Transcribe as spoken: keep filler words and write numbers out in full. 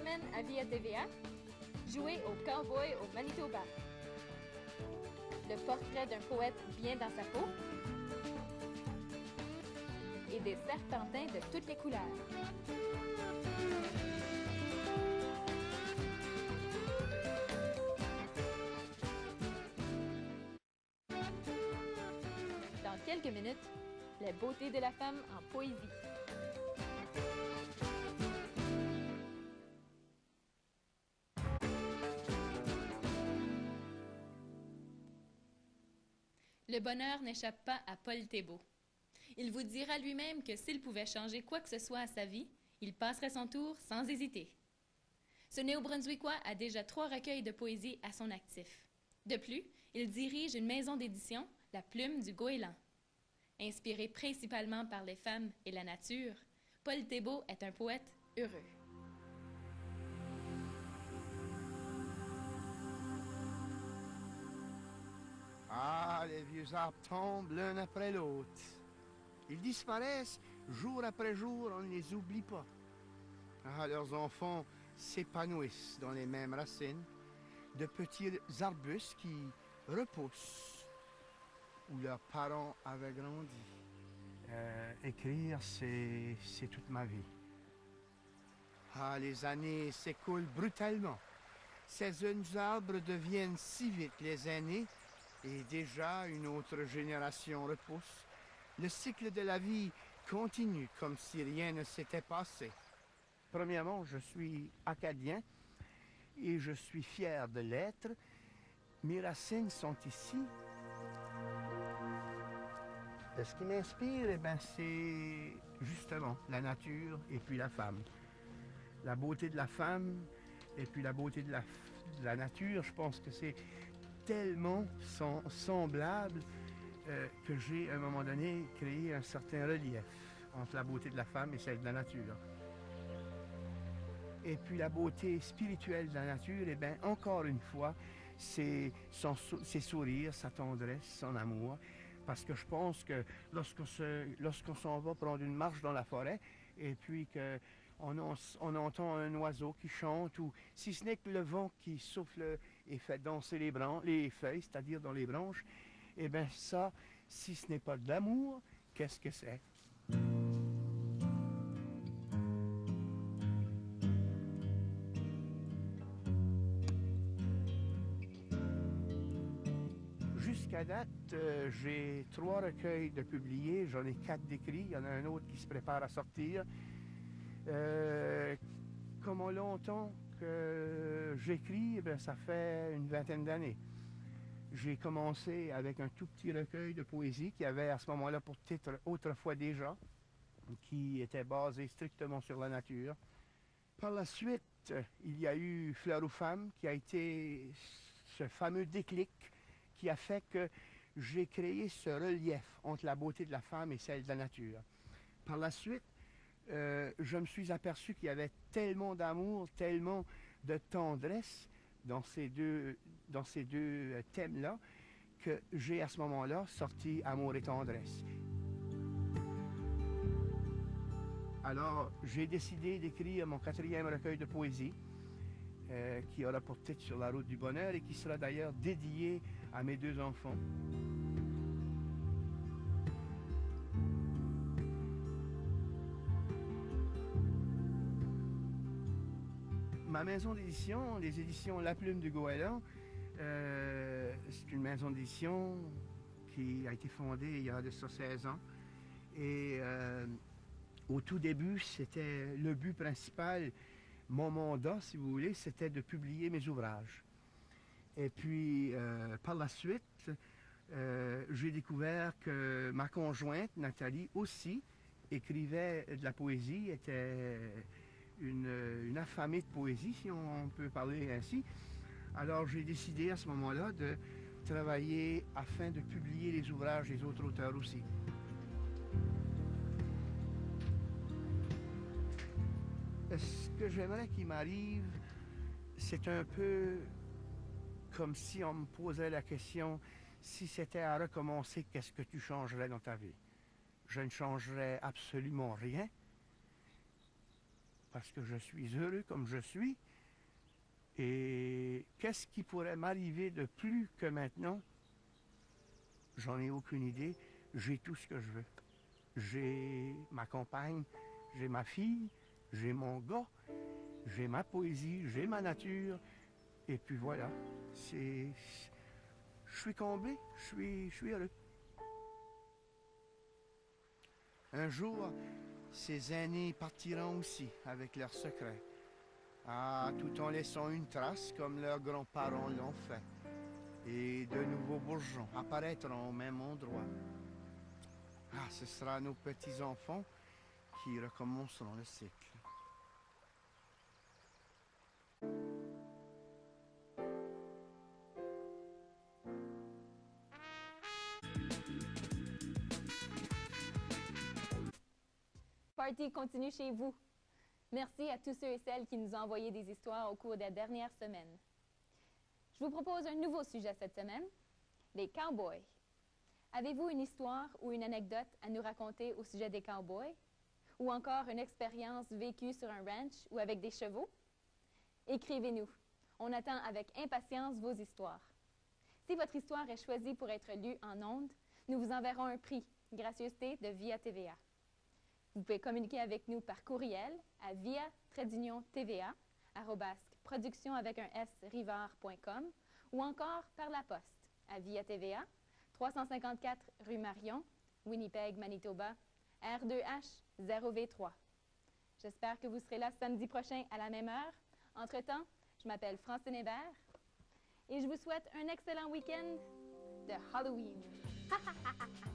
semaine à V I A T V A, jouez au cowboy au Manitoba. Le portrait d'un poète bien dans sa peau et des serpentins de toutes les couleurs. Dans quelques minutes, les beautés de la femme en poésie. Le bonheur n'échappe pas à Paul Thébault. Il vous dira lui-même que s'il pouvait changer quoi que ce soit à sa vie, il passerait son tour sans hésiter. Ce Néo-Brunswickois a déjà trois recueils de poésie à son actif. De plus, il dirige une maison d'édition, La Plume du Goéland. Inspiré principalement par les femmes et la nature, Paul Thébault est un poète heureux. Ah, les vieux arbres tombent l'un après l'autre. Ils disparaissent jour après jour, on ne les oublie pas. Ah, leurs enfants s'épanouissent dans les mêmes racines, de petits arbustes qui repoussent, où leurs parents avaient grandi. Euh, écrire, c'est, c'est toute ma vie. Ah, les années s'écoulent brutalement. Ces jeunes arbres deviennent si vite les aînés, et déjà une autre génération repousse. Le cycle de la vie continue comme si rien ne s'était passé. Premièrement, je suis acadien et je suis fier de l'être. Mes racines sont ici. Et ce qui m'inspire, eh ben, c'est justement la nature et puis la femme. La beauté de la femme et puis la beauté de la, de la nature, je pense que c'est tellement semblable euh, que j'ai à un moment donné créé un certain relief entre la beauté de la femme et celle de la nature. Et puis la beauté spirituelle de la nature, eh bien, encore une fois, c'est son, ses sourires, sa tendresse, son amour. Parce que je pense que lorsqu'on se, lorsqu'on s'en va prendre une marche dans la forêt, et puis qu'on on, on entend un oiseau qui chante, ou si ce n'est que le vent qui souffle et fait danser les, branches, les feuilles, c'est-à-dire dans les branches, eh bien ça, si ce n'est pas de l'amour, qu'est-ce que c'est? Jusqu'à date, euh, j'ai trois recueils de publiés, j'en ai quatre d'écrits, il y en a un autre qui se prépare à sortir. Euh, comment longtemps que j'écris, eh bien, ça fait une vingtaine d'années. J'ai commencé avec un tout petit recueil de poésie qui avait à ce moment-là pour titre Autrefois déjà, qui était basé strictement sur la nature. Par la suite, il y a eu Fleur aux femmes, qui a été ce fameux déclic qui a fait que j'ai créé ce relief entre la beauté de la femme et celle de la nature. Par la suite, euh, je me suis aperçu qu'il y avait tellement d'amour, tellement de tendresse dans ces deux, dans ces deux thèmes-là, que j'ai à ce moment-là sorti Amour et tendresse. Alors, j'ai décidé d'écrire mon quatrième recueil de poésie, euh, qui aura pour titre Sur la route du bonheur et qui sera d'ailleurs dédié à mes deux enfants. Ma maison d'édition, les éditions La Plume du Goéland, euh, c'est une maison d'édition qui a été fondée il y a de ça seize ans. Et euh, au tout début, c'était le but principal, mon mandat, si vous voulez, c'était de publier mes ouvrages. Et puis, euh, par la suite, euh, j'ai découvert que ma conjointe, Nathalie, aussi écrivait de la poésie, était une, une affamée de poésie, si on peut parler ainsi. Alors, j'ai décidé à ce moment-là de travailler afin de publier les ouvrages des autres auteurs aussi. Ce que j'aimerais qu'il m'arrive, c'est un peu comme si on me posait la question, si c'était à recommencer, qu'est-ce que tu changerais dans ta vie? Je ne changerais absolument rien. parce que je suis heureux comme je suis. Et qu'est-ce qui pourrait m'arriver de plus que maintenant? J'en ai aucune idée. J'ai tout ce que je veux. J'ai ma compagne, j'ai ma fille, j'ai mon gars, j'ai ma poésie, j'ai ma nature. Et puis voilà, c'est... Je suis comblé, je suis, je suis heureux. Un jour, ces aînés partiront aussi avec leurs secrets. Ah, tout en laissant une trace comme leurs grands-parents l'ont fait. Et de nouveaux bourgeons apparaîtront au même endroit. Ah, ce sera nos petits-enfants qui recommenceront le cycle. Party continue chez vous. Merci à tous ceux et celles qui nous ont envoyé des histoires au cours des dernières semaines. Je vous propose un nouveau sujet cette semaine, les cowboys. Avez-vous une histoire ou une anecdote à nous raconter au sujet des cowboys? Ou encore une expérience vécue sur un ranch ou avec des chevaux? Écrivez-nous. On attend avec impatience vos histoires. Si votre histoire est choisie pour être lue en ondes, nous vous enverrons un prix, gracieuseté de Via T V A. Vous pouvez communiquer avec nous par courriel à via T V A arobase production avec un S rivard point com ou encore par la poste à Via T V A, trois cent cinquante-quatre rue Marion, Winnipeg, Manitoba, R deux H zéro V trois. J'espère que vous serez là samedi prochain à la même heure. Entre-temps, je m'appelle Francine Hébert et je vous souhaite un excellent week-end de Halloween.